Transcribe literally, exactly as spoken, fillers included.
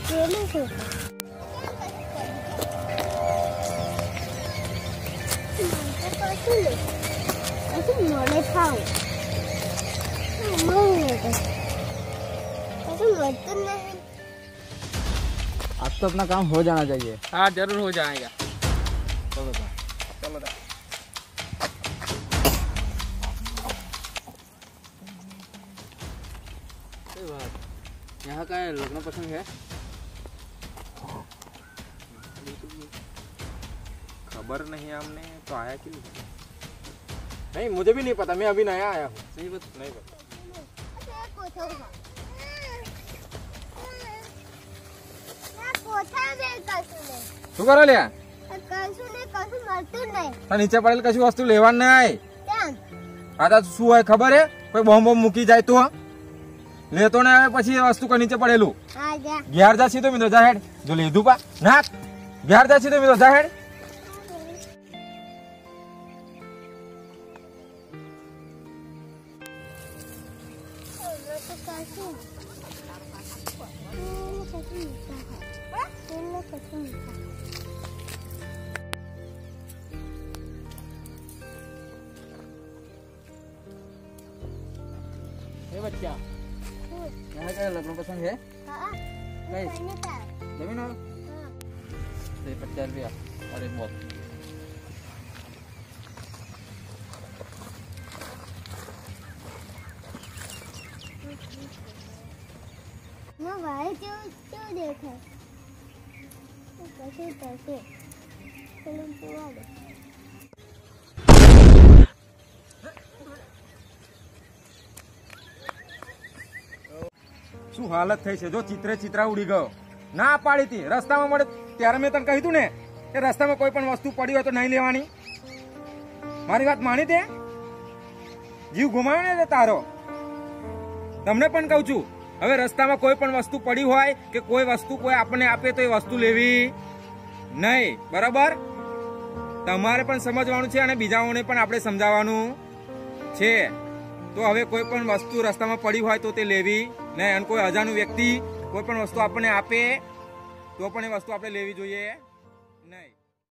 પેલું છે मोड़े खाओ आज तो अपना काम हो जाना चाहिए। हाँ जरूर हो जाएगा। चलो चलो यहाँ का लग्न पसंद है? खबर नहीं हमने तो आया कि नहीं? नहीं, मुझे भी नहीं पता, मैं अभी नया आया हूँ। सही बात नहीं पता। શું કરો લ્યા? કશું ને કશું મળતું નહીં. તો નીચે પડેલ કશું વસ્તુ લેવાનું નહીં. કેમ? આ તો શું હોય ખબર હે? કોઈ બોમ્બ બોમ્બ મૂકી જાય તો લેતો ને આવે પછી એ વસ્તુ કોઈ નીચે પડેલું. હા જા. ઘેર જા સીધો મિત્રો જા હેડ. જો લીધું પા નાખ. ઘેર જા સીધો મિત્રો જા હેડ. ए बच्चा, यहाँ का लग्न पसंद है? नहीं। जमीन हो? तो पचास रुपया और एक बॉक्स। मैं भाई क्यों क्यों देखा? कैसे कैसे? चलो पूरा दे। શું હાલત થઈ છે જો ચિત્રે ચિત્રા ઉડી ગયો. ના પાડી હતી રસ્તામાં મળે ત્યારે મેં તને કહ્યું ને કે રસ્તામાં કોઈ પણ વસ્તુ પડી હોય તો નહીં લેવાની. મારી વાત માની તે? જીવ ગુમાવ્યો ને તારો. તમને પણ કહું છું હવે રસ્તામાં કોઈ પણ વસ્તુ પડી હોય કે કોઈ વસ્તુ કોઈ આપણને આપે તો એ વસ્તુ લેવી નહીં. બરાબર? તમારે પણ સમજવાનું છે અને બીજાઓને પણ આપણે સમજાવવાનું છે. તો હવે કોઈ પણ વસ્તુ રસ્તામાં પડી હોય તો તે લેવી નહીં. અને કોઈ અજાણ્યું વ્યક્તિ કોઈ પણ વસ્તુ આપણને આપે તો પણ એ વસ્તુ આપણે લેવી જોઈએ